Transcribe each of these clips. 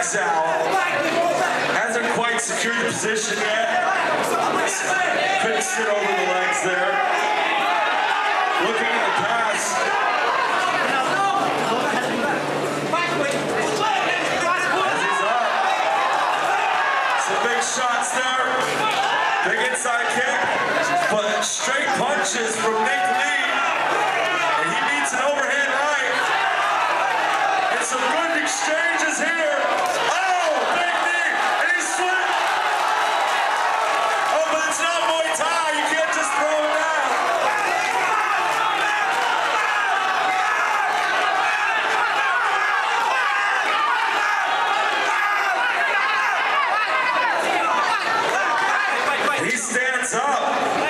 legs out. Hasn't quite secured the position yet. Couldn't sit over the legs there. Looking at the pass. As he's up. Some big shots there. Big inside kick. But straight punches from Nick Lee. And he beats an overhand right. And some good exchanges here. Oh, big knee. And he's sweating. Oh, but it's not Muay Thai. You can't just throw him down. He stands up.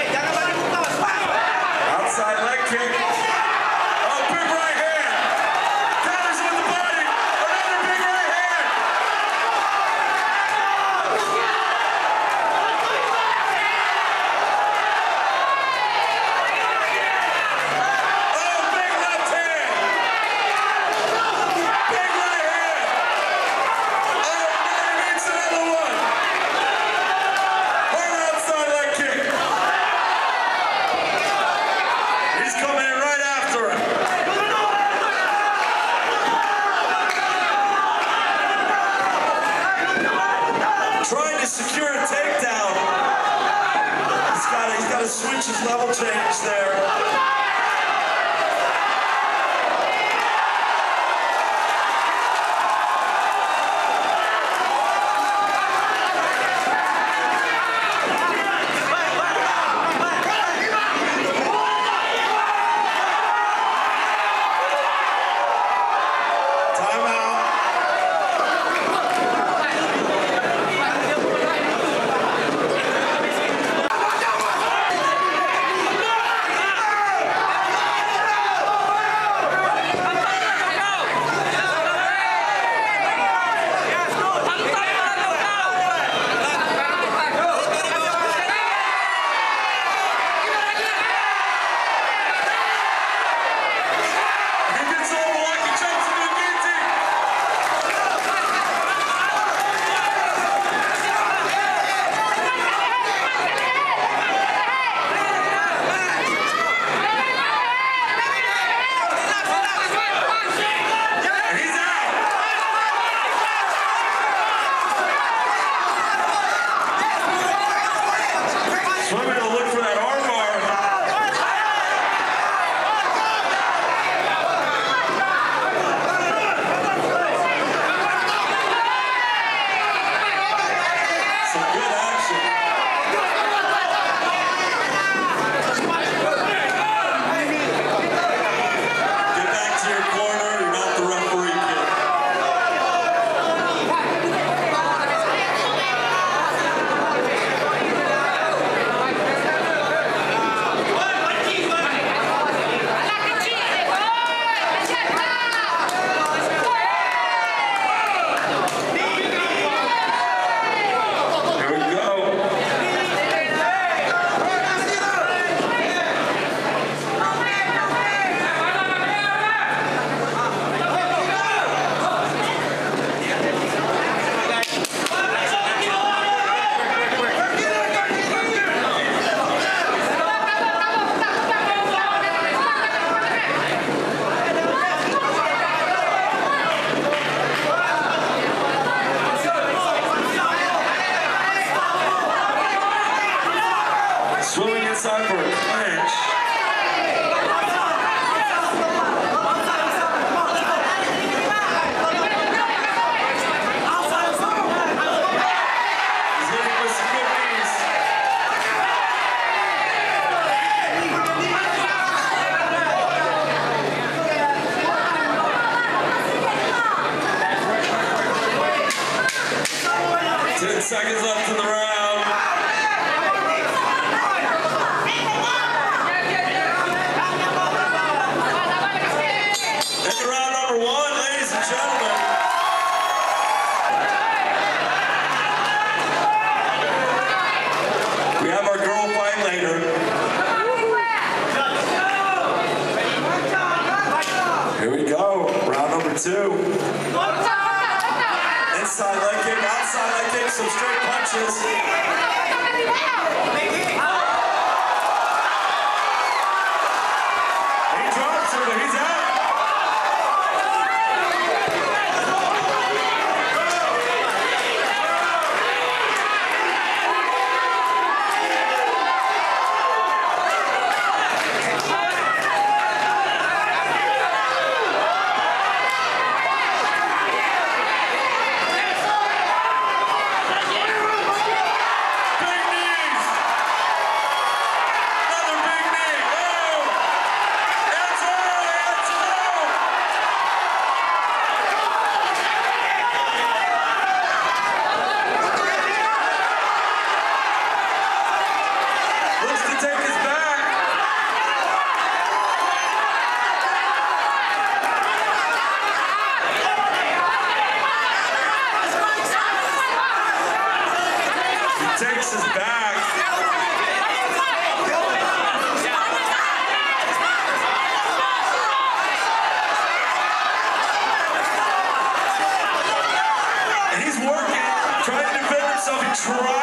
Outside leg kick. Oh, big right hand. Counters with the body. Another big right hand. Oh, big left hand. Big right hand. Oh, now he needs another one. Hard outside leg kick. He's coming in right after him. Trying to secure a takedown. He's got to switch his level change there. Swimming to look for that arm bar. Some good action. Get back to your corner. You're not the referee, kid. Swimming inside for a clinch. He's hitting with some good knees. Ten seconds left in the round. Into round number one, ladies and gentlemen. We have our girl fight later. Here we go, round number two. outside leg kick, some straight punches. He drops him, but he's out. Takes his back. And he's working, trying to defend himself. He tries.